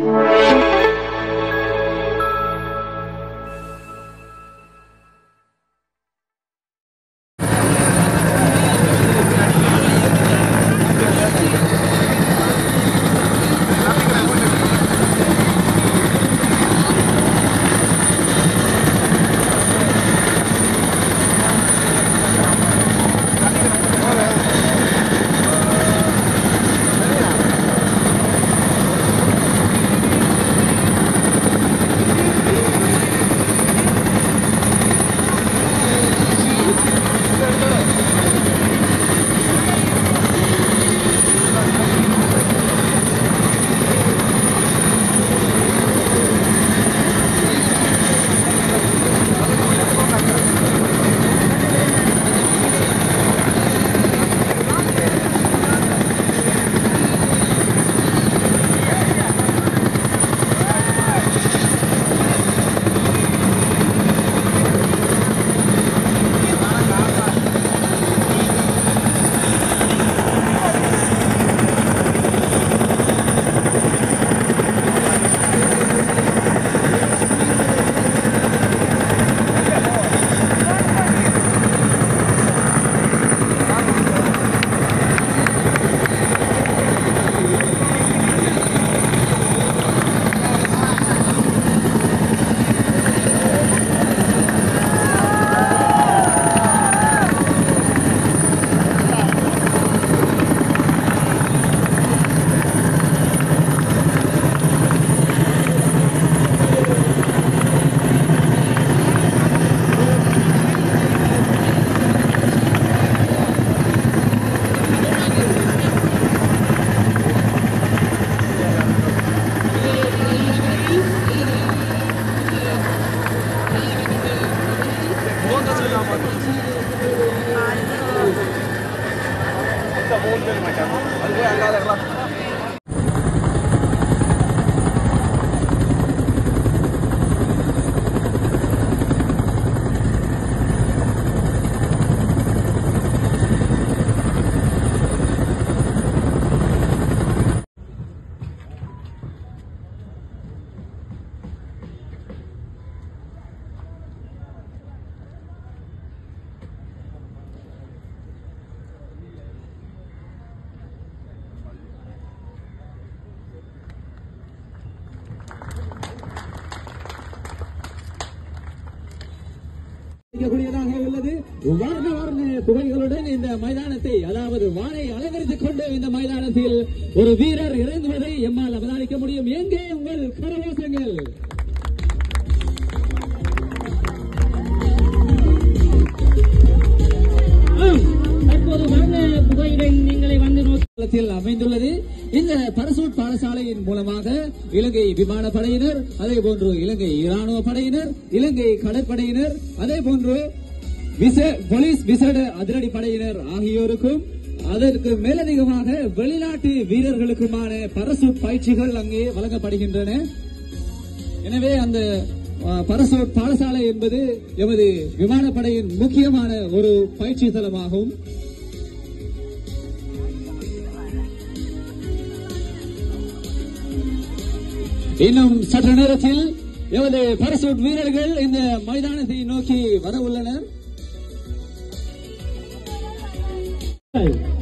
உள்ளது வர்ண வர்ண புகைகளுடன் இந்த மைதானத்தை அதாவது வானை அலங்கரித்துக் கொண்டு இந்த மைதானத்தில் ஒரு வீரர் இறங்குவதை எம்மால் அவதானிக்க முடியும். எங்கே உங்கள் கரகோஷங்கள்? தற்போது வர்ண புகையுடன் நீங்களை வந்து நோக்கத்தில் அமைந்துள்ளது. இந்த பரசூட் பாடசாலையின் மூலமாக இலங்கை விமானப்படையினர், அதே போன்று இலங்கை ராணுவ படையினர், இலங்கை கடற்படையினர், அதே போன்று போலீஸ் விசேட அதிரடி படையினர் ஆகியோருக்கும் அதற்கு மேலதிகமாக வெளிநாட்டு வீரர்களுக்குமான பரசூட் பயிற்சிகள் அங்கே வழங்கப்படுகின்றன. எனவே அந்த பரசூட் பாடசாலை என்பது எமது விமானப்படையின் முக்கியமான ஒரு பயிற்சி தளமாகும். இன்னும் சற்று நேரத்தில் எமது பரசூட் வீரர்கள் இந்த மைதானத்தை நோக்கி வர உள்ளனர்.